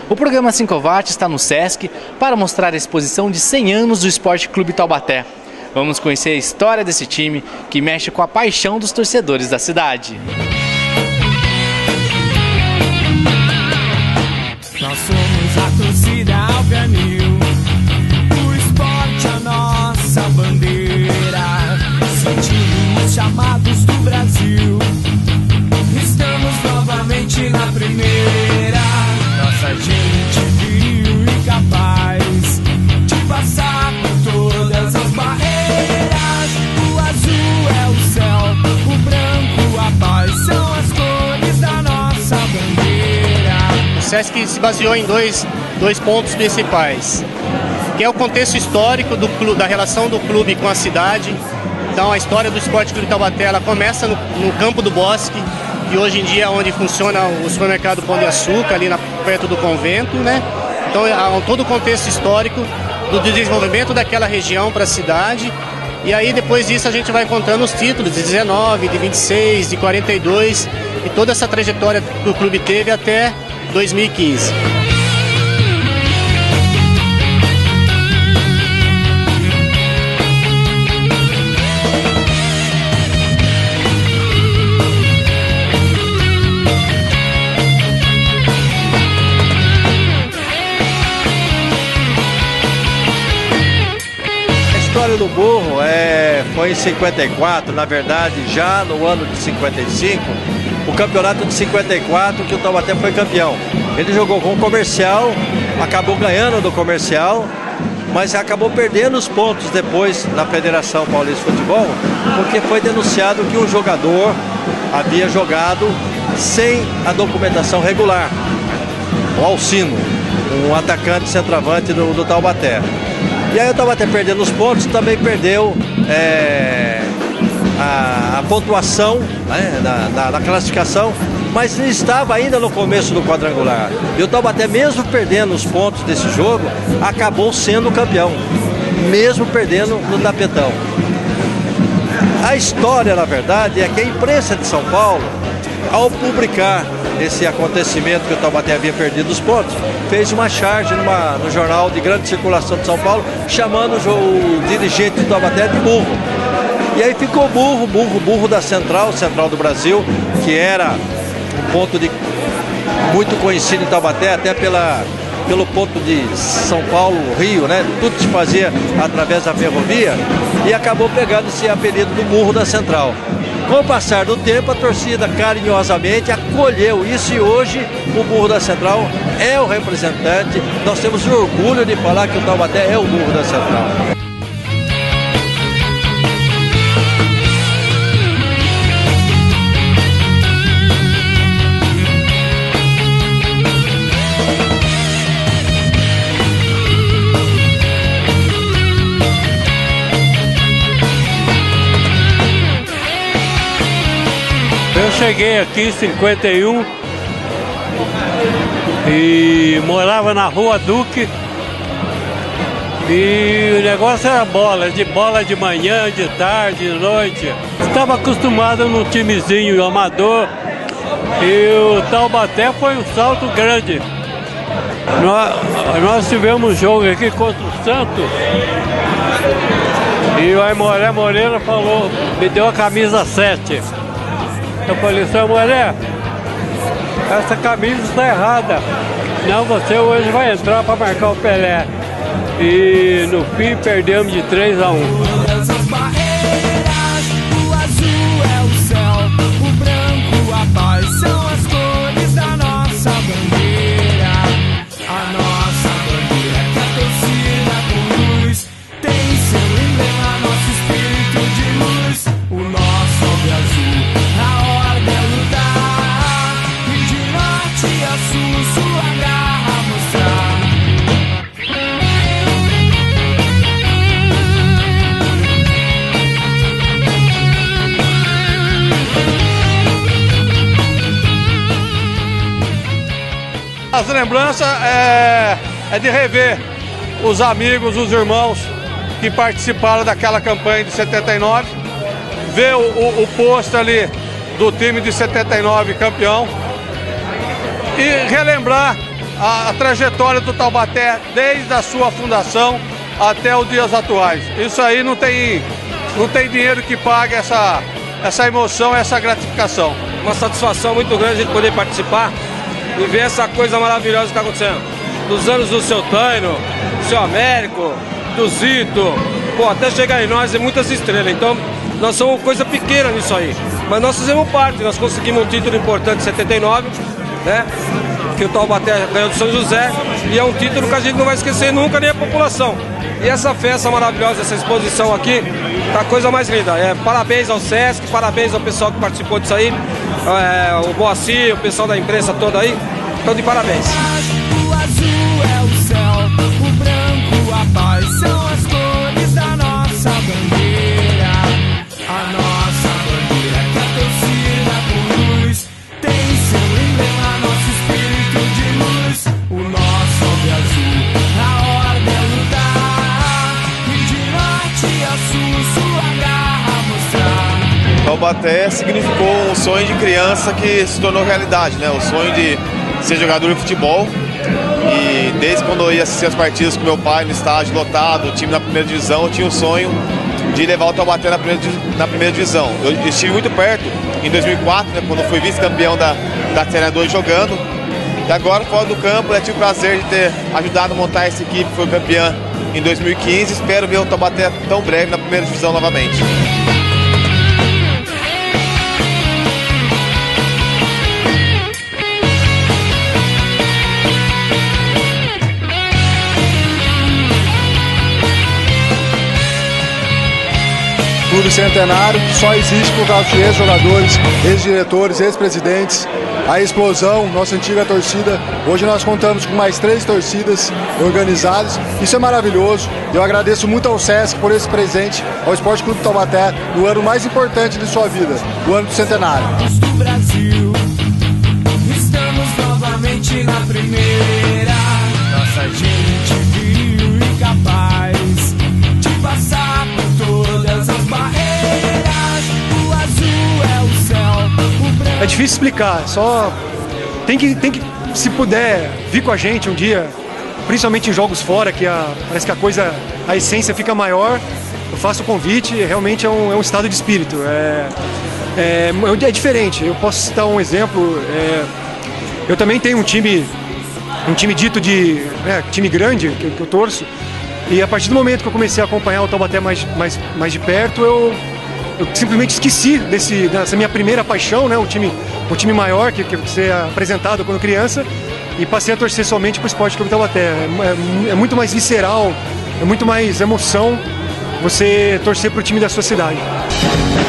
O programa 5 Watt está no Sesc para mostrar a exposição de 100 anos do Esporte Clube Taubaté. Vamos conhecer a história desse time que mexe com a paixão dos torcedores da cidade. Nós somos a torcida alcanil, o esporte a nossa bandeira, sentimos os chamados do Brasil, estamos novamente na primeira, nossa gente viril e capaz de passar por todas as barreiras, o azul é o céu, o branco a paz, são as cores da nossa bandeira. O Sesc se baseou em dois pontos principais, que é o contexto histórico do clube, da relação do clube com a cidade. Então a história do Esporte Clube Taubaté, ela começa no Campo do Bosque, que hoje em dia é onde funciona o supermercado Pão de Açúcar, ali perto do convento, né? Então há todo o contexto histórico do desenvolvimento daquela região para a cidade. E aí depois disso a gente vai contando os títulos de 19, de 26, de 42 e toda essa trajetória que o clube teve até 2015. A história do burro foi em 54, na verdade já no ano de 55, o campeonato de 54 que o Taubaté foi campeão. Ele jogou com o Comercial, acabou ganhando do Comercial, mas acabou perdendo os pontos depois na Federação Paulista de Futebol, porque foi denunciado que um jogador havia jogado sem a documentação regular. O Alcino, um atacante centroavante do Taubaté. E aí o Taubaté perdendo os pontos, também perdeu a pontuação, né, na classificação, mas ele estava ainda no começo do quadrangular. E o Taubaté, mesmo perdendo os pontos desse jogo, acabou sendo campeão, mesmo perdendo no tapetão. A história, na verdade, é que a imprensa de São Paulo, ao publicar esse acontecimento que o Taubaté havia perdido os pontos, fez uma charge no jornal de grande circulação de São Paulo, chamando o dirigente do Taubaté de burro. E aí ficou burro da Central do Brasil, que era um ponto muito conhecido em Taubaté, até pelo ponto de São Paulo, Rio, né? Tudo se fazia através da ferrovia, e acabou pegando esse apelido do burro da Central. Com o passar do tempo, a torcida carinhosamente acolheu isso, e hoje o burro da Central é o representante. Nós temos orgulho de falar que o Taubaté é o burro da Central. Eu cheguei aqui em 51 e morava na Rua Duque, e o negócio era bola de manhã, de tarde, de noite. Estava acostumado no timezinho amador, e o Taubaté foi um salto grande. Nós tivemos um jogo aqui contra o Santos, e o Aimoré Moreira falou, me deu a camisa 7. Eu falei, seu Moré, essa camisa está errada. Não, você hoje vai entrar para marcar o Pelé. E no fim perdemos de 3-1. Todas as barreiras, o azul é o céu, o branco a paz, são as cores da nossa bandeira. A nossa bandeira que a torcida conduz, tem seu emblema, nosso espírito de luz, o nosso ombro azul. A sua garra mostrar. As lembranças é de rever os amigos, os irmãos que participaram daquela campanha de 79, ver o posto ali do time de 79 campeão, e relembrar a trajetória do Taubaté desde a sua fundação até os dias atuais. Isso aí não tem dinheiro que pague essa emoção, essa gratificação. Uma satisfação muito grande a gente poder participar e ver essa coisa maravilhosa que está acontecendo. Dos anos do seu Taino, do seu Américo, do Zito, pô, até chegar em nós é muitas estrelas. Então nós somos coisa pequena nisso aí. Mas nós fizemos parte, nós conseguimos um título importante em 79, né? Que o Taubaté ganhou do São José, e é um título que a gente não vai esquecer nunca, nem a população. E essa festa maravilhosa, essa exposição aqui, tá a coisa mais linda. Parabéns ao Sesc, parabéns ao pessoal que participou disso aí, o Boacir, o pessoal da imprensa toda aí, então de parabéns. O azul é o céu, o branco a paz, são as cores da nossa bandeira. A nossa bandeira que a torcida por luz tem seu emblema, nosso espírito de luz. O nosso alvo azul, na ordem é lutar, e de norte a sul, sua garra mostrar. Taubaté significou um sonho de criança que se tornou realidade, né? O sonho de ser jogador de futebol. E desde quando eu ia assistir as partidas com meu pai no estádio lotado, o time na primeira divisão, eu tinha o sonho de levar o Taubaté na primeira divisão. Eu estive muito perto em 2004, né, quando eu fui vice-campeão da Série 2 jogando. E agora, fora do campo, eu tive o prazer de ter ajudado a montar essa equipe que foi campeã em 2015. Espero ver o Taubaté tão breve na primeira divisão novamente. Clube Centenário só existe por causa de ex-jogadores, ex-diretores, ex-presidentes. A explosão, nossa antiga torcida. Hoje nós contamos com mais 3 torcidas organizadas. Isso é maravilhoso. Eu agradeço muito ao Sesc por esse presente ao Esporte Clube Taubaté no ano mais importante de sua vida, o ano do Centenário. Do Brasil, estamos novamente na primeira. Nossa gente viu e capaz de passar por todas as barreiras. O azul é o céu, o branco. É difícil explicar, só tem que, se puder, vir com a gente um dia, principalmente em jogos fora, que parece que a essência fica maior. Eu faço o convite, realmente é um estado de espírito. É diferente. Eu posso citar um exemplo. Eu também tenho um time dito de time grande que eu torço. E a partir do momento que eu comecei a acompanhar o Taubaté mais de perto, eu simplesmente esqueci dessa minha primeira paixão, né? O time maior que você é apresentado quando criança, e passei a torcer somente para o Esporte Clube Taubaté. É muito mais visceral, é muito mais emoção você torcer para o time da sua cidade.